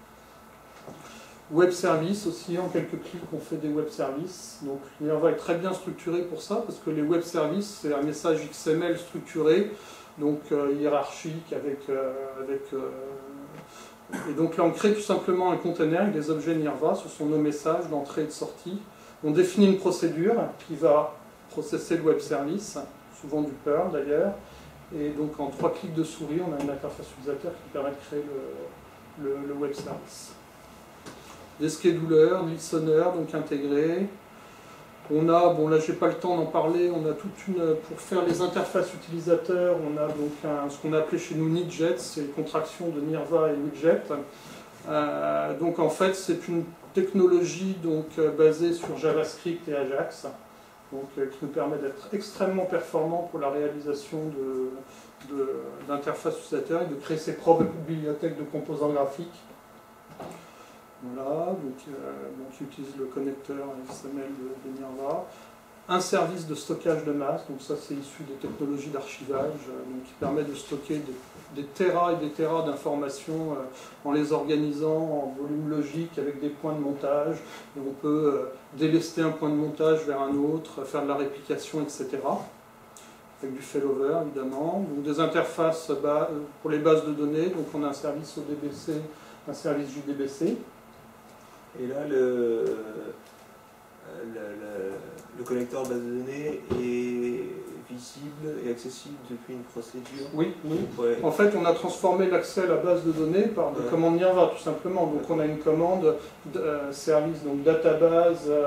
Speaker 2: Web service aussi, en quelques clics on fait des web services. Donc Minerva est très bien structuré pour ça, parce que les web services, c'est un message X M L structuré, donc euh, hiérarchique, avec... Euh, avec euh, et donc là on crée tout simplement un container avec des objets Minerva, ce sont nos messages d'entrée et de sortie. On définit une procédure qui va processer le web service, souvent du Perl d'ailleurs, et donc en trois clics de souris, on a une interface utilisateur qui permet de créer le, le, le web service. Des schedulers, listeners, donc intégrés. On a, bon là j'ai pas le temps d'en parler, on a toute une, pour faire les interfaces utilisateurs, on a donc un, ce qu'on a appelé chez nous Nidjet, c'est une contraction de Nirva et Widget. Euh, donc en fait c'est une technologie donc, euh, basée sur JavaScript et Ajax, donc, euh, qui nous permet d'être extrêmement performant pour la réalisation d'interfaces utilisateurs et de créer ses propres bibliothèques de composants graphiques. Voilà, donc, euh, donc il utilise le connecteur X M L de, de Minerva. Un service de stockage de masse, donc ça c'est issu des technologies d'archivage, euh, donc qui permet de stocker des, des terras et des terras d'informations euh, en les organisant en volume logique avec des points de montage. Et on peut euh, délester un point de montage vers un autre, faire de la réplication, et cetera. Avec du failover évidemment. Donc des interfaces bas, pour les bases de données, donc on a un service O D B C, un service J D B C.
Speaker 1: Et là, le, le, le, le connecteur base de données est visible et accessible depuis une procédure.
Speaker 2: Oui, oui.
Speaker 1: Ouais.
Speaker 2: En fait, on a transformé l'accès à la base de données par des ouais. commandes Minerva, tout simplement. Donc, on a une commande euh, service, donc database, euh,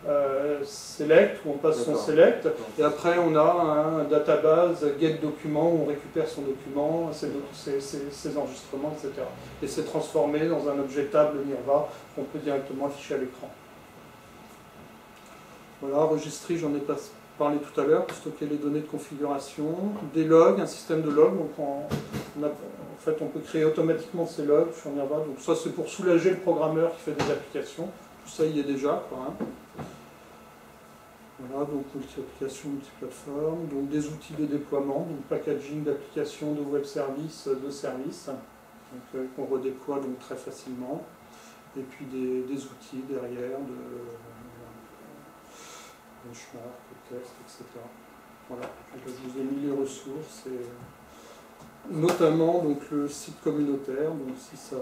Speaker 2: euh, select, où on passe son select, et après on a un database get document où on récupère son document, ses, ses, ses, ses enregistrements, et cetera. Et c'est transformé dans un objet table Nirva qu'on peut directement afficher à l'écran. Voilà, registry, j'en ai pas parlé tout à l'heure, pour stocker les données de configuration, des logs, un système de logs, donc on, on a, en fait on peut créer automatiquement ces logs sur Nirva, donc ça c'est pour soulager le programmeur qui fait des applications, tout ça y est déjà, quoi, hein. Voilà, donc multi-application, multi-plateforme, donc des outils de déploiement, donc packaging d'applications, de web services, de services, donc euh, qu'on redéploie donc très facilement, et puis des, des outils derrière de benchmark, de test, et cetera. Voilà, je vous ai mis les ressources, et notamment donc, le site communautaire, donc si, ça,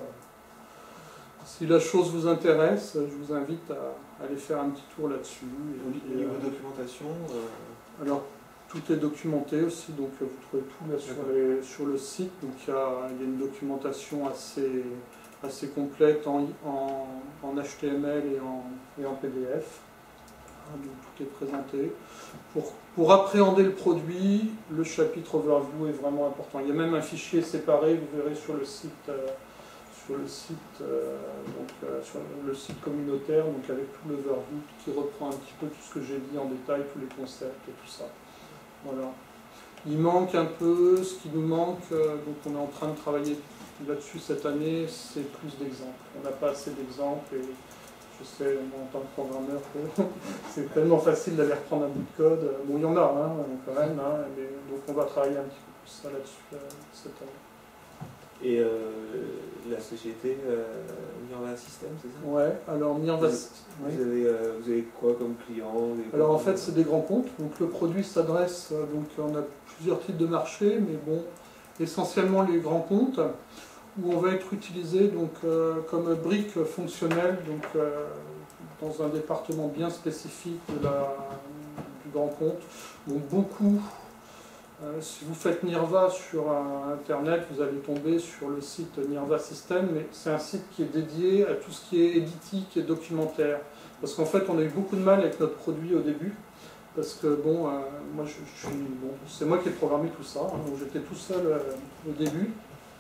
Speaker 2: si la chose vous intéresse, je vous invite à aller faire un petit tour là-dessus.
Speaker 1: Au niveau euh, documentation euh...
Speaker 2: Alors, tout est documenté aussi, donc vous trouvez tout là sur, les, sur le site, donc il y a, il y a une documentation assez, assez complète en, en, en H T M L et en, et en P D F. Donc tout est présenté. Pour, pour appréhender le produit, le chapitre overview est vraiment important. Il y a même un fichier séparé, vous verrez sur le site, euh, sur le site, euh, donc, euh, sur le site communautaire, donc avec tout l'overview qui reprend un petit peu tout ce que j'ai dit en détail, tous les concepts et tout ça. Voilà. Il manque un peu, ce qui nous manque, euh, donc on est en train de travailler là-dessus cette année, c'est plus d'exemples. On n'a pas assez d'exemples et je sais, moi, en tant que programmeur, que c'est tellement facile d'aller reprendre un bout de code. Bon, il y en a, hein, quand même, hein, mais, donc on va travailler un petit peu plus ça là-dessus euh, cette année.
Speaker 1: Et euh, la société euh, Nirva System, c'est ça?
Speaker 2: Ouais, alors Nirva
Speaker 1: Vous,
Speaker 2: oui.
Speaker 1: vous, avez, euh, vous avez quoi comme client?
Speaker 2: Alors en fait, c'est des grands comptes. Donc le produit s'adresse, euh, donc on a plusieurs types de marchés, mais bon, essentiellement les grands comptes, où on va être utilisé donc, euh, comme brique fonctionnelle donc, euh, dans un département bien spécifique de la, du grand compte. Donc beaucoup, euh, si vous faites Nirva sur euh, Internet, vous allez tomber sur le site Nirva System, mais c'est un site qui est dédié à tout ce qui est éditique et documentaire. Parce qu'en fait, on a eu beaucoup de mal avec notre produit au début. Parce que bon, euh, moi je, je suis, bon, c'est moi qui ai programmé tout ça, hein, donc j'étais tout seul euh, au début.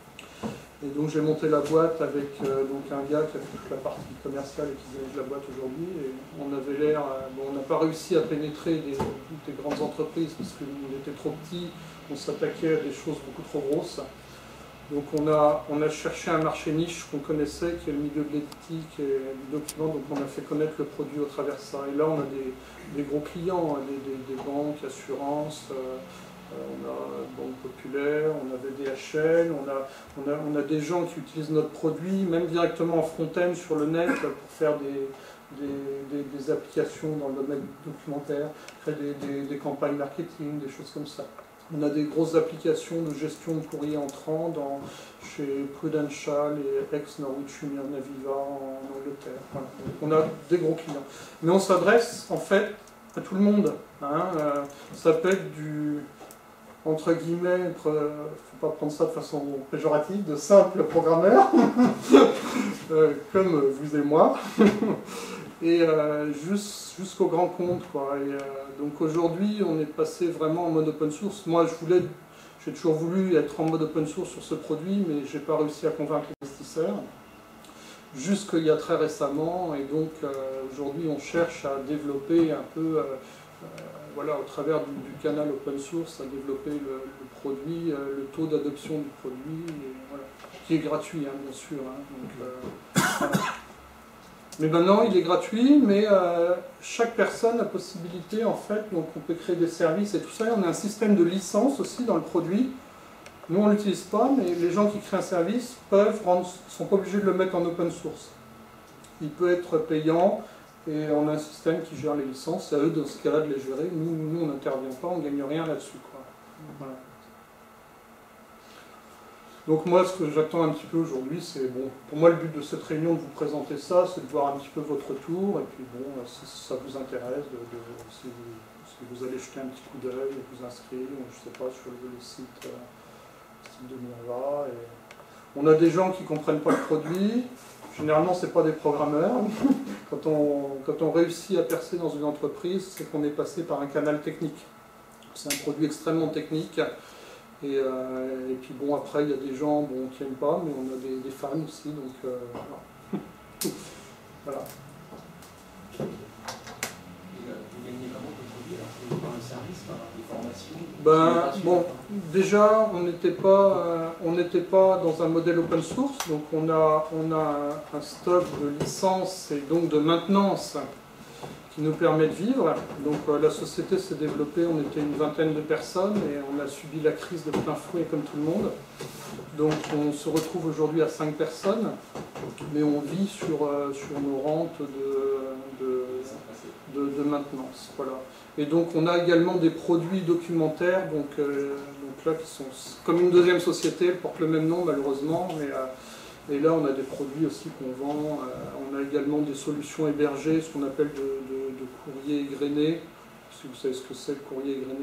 Speaker 2: Et donc j'ai monté la boîte avec euh, donc un gars qui a fait toute la partie commerciale et qui dirige la boîte aujourd'hui. Et on avait l'air, euh, bon, on n'a pas réussi à pénétrer des, des grandes entreprises parce qu'on était trop petits, on s'attaquait à des choses beaucoup trop grosses. Donc on a, on a cherché un marché niche qu'on connaissait, qui est le milieu de l'éthique et du document, donc on a fait connaître le produit au travers de ça. Et là on a des, des gros clients, hein, des, des, des banques, assurances, euh, on a Banque Populaire, on avait D H L, on a, on, a, on a des gens qui utilisent notre produit, même directement en front-end sur le net, pour faire des, des, des, des applications dans le domaine documentaire, faire des, des, des campagnes marketing, des choses comme ça. On a des grosses applications de gestion de courrier entrant dans, chez Prudential et ex-Norwich Union Aviva en Angleterre. Voilà. On a des gros clients. Mais on s'adresse en fait à tout le monde. Hein. Euh, ça peut être du, entre guillemets, il ne faut pas prendre ça de façon péjorative, de simples programmeurs, euh, comme vous et moi. Et euh, jusqu'au grand compte, quoi. Et, euh, donc aujourd'hui, on est passé vraiment en mode open source. Moi, je voulais, j'ai toujours voulu être en mode open source sur ce produit, mais j'ai pas réussi à convaincre les investisseurs. Jusqu'il y a très récemment, et donc euh, aujourd'hui, on cherche à développer un peu, euh, euh, voilà, au travers du, du canal open source, à développer le, le produit, euh, le taux d'adoption du produit, et, voilà, qui est gratuit, hein, bien sûr. Hein, donc, euh, voilà. Mais maintenant, il est gratuit, mais euh, chaque personne a la possibilité, en fait, donc on peut créer des services et tout ça. Et on a un système de licence aussi dans le produit. Nous, on ne l'utilise pas, mais les gens qui créent un service peuvent rendre, sont pas obligés de le mettre en open source. Il peut être payant et on a un système qui gère les licences. C'est à eux, dans ce cas-là, de les gérer. Nous, nous on n'intervient pas, on ne gagne rien là-dessus. Voilà. Donc moi, ce que j'attends un petit peu aujourd'hui, c'est, bon, pour moi, le but de cette réunion, de vous présenter ça, c'est de voir un petit peu votre retour, et puis bon, si ça vous intéresse, de, de, si, vous, si vous allez jeter un petit coup d'œil, et vous inscrire, je ne sais pas, sur le, le site, euh, site de Nirva. Et on a des gens qui ne comprennent pas le produit. généralement, ce n'est pas des programmeurs. Quand on, quand on réussit à percer dans une entreprise, c'est qu'on est passé par un canal technique. C'est un produit extrêmement technique. Et, euh, et puis bon, après, il y a des gens bon, qui n'aiment pas, mais on a des, des fans aussi. Donc euh, voilà. Voilà. Ben, bon, déjà, on n'était pas, euh, on n'était pas dans un modèle open source, donc on a, on a un stock de licences et donc de maintenance qui nous permet de vivre. Donc euh, la société s'est développée, on était une vingtaine de personnes et on a subi la crise de plein fouet comme tout le monde. Donc on se retrouve aujourd'hui à cinq personnes, mais on vit sur, euh, sur nos rentes de, de, de, de maintenance. Voilà. Et donc on a également des produits documentaires, donc, euh, donc là qui sont comme une deuxième société, elles portent le même nom malheureusement, mais euh, et là on a des produits aussi qu'on vend. Euh, on a également des solutions hébergées, ce qu'on appelle de, de, de courrier égrené, si vous savez ce que c'est le courrier égrené.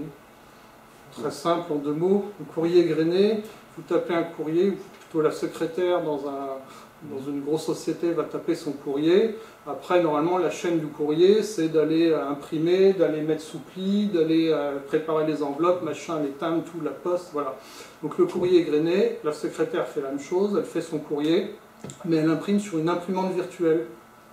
Speaker 2: Très simple en deux mots, le courrier égrené, vous tapez un courrier, ou plutôt la secrétaire dans, un, dans une grosse société va taper son courrier. Après, normalement, la chaîne du courrier, c'est d'aller imprimer, d'aller mettre sous pli, d'aller préparer les enveloppes, machin, les timbres, tout, la poste, voilà. Donc le courrier égrené, la secrétaire fait la même chose, elle fait son courrier, mais elle imprime sur une imprimante virtuelle.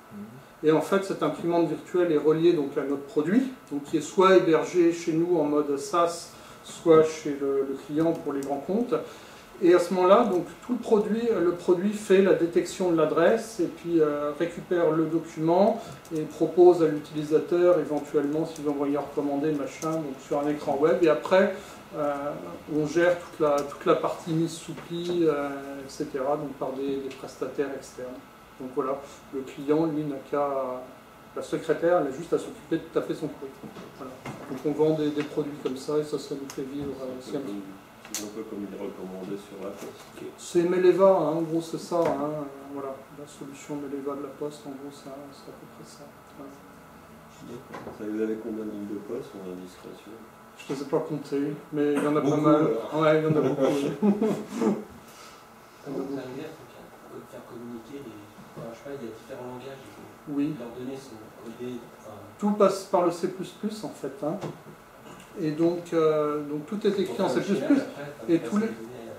Speaker 2: Et en fait, cette imprimante virtuelle est reliée donc, à notre produit, donc, qui est soit hébergé chez nous en mode SaaS, soit chez le, le client pour les grands comptes. Et à ce moment-là, donc tout le produit, le produit fait la détection de l'adresse et puis euh, récupère le document et propose à l'utilisateur éventuellement s'il veut envoyer recommander machin donc sur un écran web. Et après, euh, on gère toute la, toute la partie mise sous pli, euh, et cetera. Donc par des, des prestataires externes. Donc voilà, le client lui n'a qu'à, la secrétaire, elle a juste à s'occuper de taper son courrier. Voilà. Donc on vend des, des produits comme ça et ça, ça nous fait vivre euh, aussi un petit peu.
Speaker 3: C'est un peu comme il est recommandé sur la poste.
Speaker 2: C'est Meleva, hein, en gros c'est ça, hein, voilà, la solution Meleva de la poste, en gros c'est à peu près ça. Voilà.
Speaker 3: Ça, vous avez combien de lignes de poste en indiscrétion?
Speaker 2: Je ne les ai pas comptées, mais il y en a
Speaker 3: beaucoup,
Speaker 2: pas mal.
Speaker 3: Alors.
Speaker 2: Ouais, il y en a beaucoup. Oui.
Speaker 7: Comment vous arrivez à faire communiquer les... Enfin, je sais pas, il y a différents langages,
Speaker 2: Oui.
Speaker 7: leurs données sont codées. Enfin...
Speaker 2: Tout passe par le C plus plus en fait. Hein. Et donc, euh, donc tout est écrit en C plus plus. Et tous les...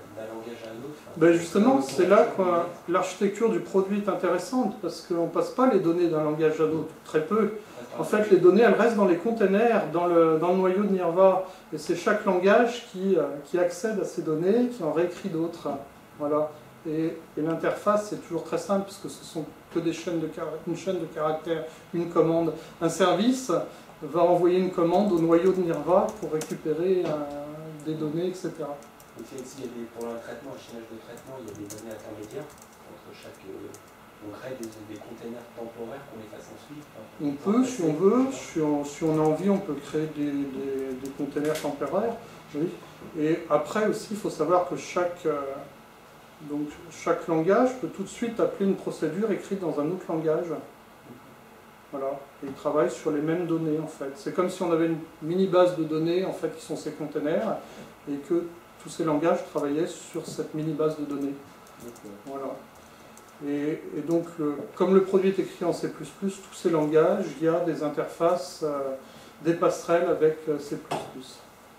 Speaker 2: Ben justement, c'est là que l'architecture du produit est intéressante, parce qu'on ne passe pas les données d'un langage à l'autre, très peu. En fait, les données, elles restent dans les containers, dans le, dans le noyau de Nirva. Et c'est chaque langage qui, qui accède à ces données, qui en réécrit d'autres. Voilà. Et, et l'interface, c'est toujours très simple, puisque ce sont que des chaînes de une chaîne de caractères, une commande. Un service va envoyer une commande au noyau de Nirva pour récupérer euh, des données, et cetera.
Speaker 7: Donc, il y a des, pour le traitement, le chaînage de traitement, il y a des données intermédiaires entre chaque... Euh, on crée des, des containers temporaires qu'on les fasse ensuite. Enfin,
Speaker 2: on peut, si on veut, si on, si on a envie, on peut créer des, des, des containers temporaires. Oui. Et après aussi, il faut savoir que chaque, euh, donc, chaque langage peut tout de suite appeler une procédure écrite dans un autre langage. Voilà. Et il travaille sur les mêmes données en fait. C'est comme si on avait une mini base de données en fait qui sont ces containers et que tous ces langages travaillaient sur cette mini base de données. Voilà. Et, et donc, le, comme le produit est écrit en C plus plus, tous ces langages, il y a des interfaces, euh, des passerelles avec euh, C plus plus.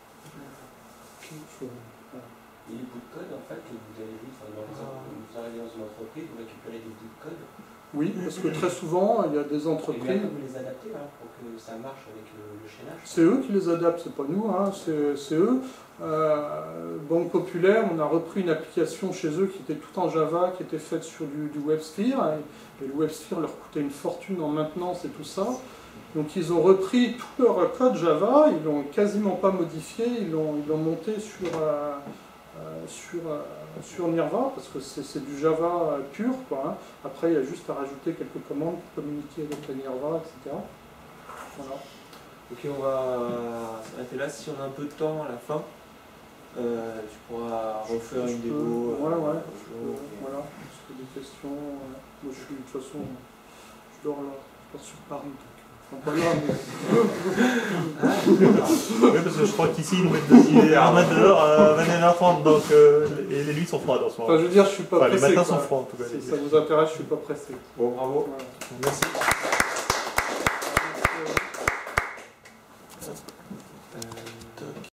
Speaker 7: Et les bouts de code, en fait, que vous avez vu, enfin, dans les, vous arrivez dans une entreprise, vous récupérez des bouts de code.
Speaker 2: Oui, parce que très souvent, il y a des entreprises...
Speaker 7: Et là, vous les adaptez hein, pour que ça marche avec le, le chaînage.
Speaker 2: C'est eux qui les adaptent, c'est pas nous, hein, c'est eux. Euh, Banque Populaire, on a repris une application chez eux qui était tout en Java, qui était faite sur du, du WebSphere, et, et le WebSphere leur coûtait une fortune en maintenance et tout ça. Donc ils ont repris tout leur code Java, ils l'ont quasiment pas modifié, ils l'ont ils l'ont monté sur... Euh, Euh, sur, euh, sur Nirva, parce que c'est du Java euh, pur, quoi, hein. Après, il y a juste à rajouter quelques commandes pour communiquer avec la Nirva, et cetera. Voilà.
Speaker 1: Ok, on va s'arrêter là. Si on a un peu de temps à la fin, euh, tu pourras refaire
Speaker 2: je
Speaker 1: une
Speaker 2: peux,
Speaker 1: démo.
Speaker 2: Ouais, ouais.
Speaker 1: Euh,
Speaker 2: Je peux, voilà. Est-ce que des questions euh, moi, je suis, de toute façon, je dors là, je dors sur Paris. Donc. Enfin, pas là, mais...
Speaker 5: Oui, parce que je crois qu'ici, ils nous mettent de- ils nous mettent dehors à vingt et une heures trente, donc euh, et les nuits sont froides en ce moment.
Speaker 2: Enfin, je veux dire, je suis pas
Speaker 5: Enfin, les
Speaker 2: pressé.
Speaker 5: matins
Speaker 2: quoi.
Speaker 5: sont froids en tout cas.
Speaker 2: Si
Speaker 5: les-
Speaker 2: ça vous intéresse, je suis pas pressé.
Speaker 1: Bon, bravo.
Speaker 2: Voilà.
Speaker 5: Merci.
Speaker 1: Euh,